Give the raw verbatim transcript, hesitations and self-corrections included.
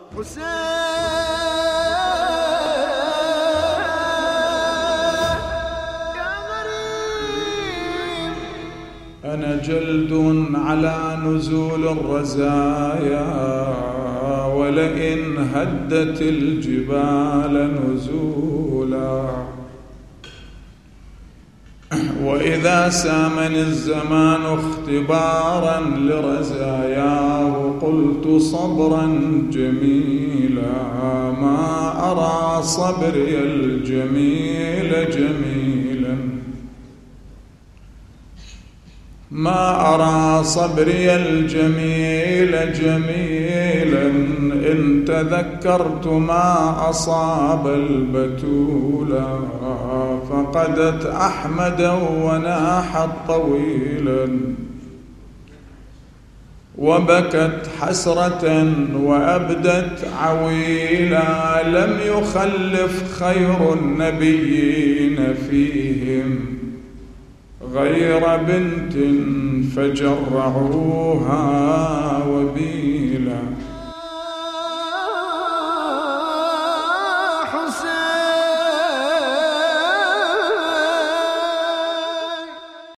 أنا جلد على نزول الرزايا، ولئن هدت الجبال نزولا. وإذا سامني الزمان اختبارا لرزاياه قلت صبرا جميلا، ما أرى صبري الجميل جميلا، ما أرى صبري الجميل جميلا، إن تذكرت ما أصاب البتولا، فقدت أحمدا وناحت طويلا، وبكت حسرة وأبدت عويلا، لم يخلف خير النبيين فيهم غير بنت فجرعوها وبيلا.